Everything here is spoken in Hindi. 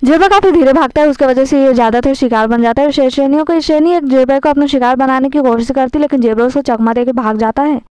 जेबरा काफी धीरे भागता है, उसकी वजह से ये ज्यादातर शिकार बन जाता है। शेरनियों को शेरनी एक जेबरा को अपना शिकार बनाने की कोशिश करती है, लेकिन जेबरा उसको चकमा देकर भाग जाता है।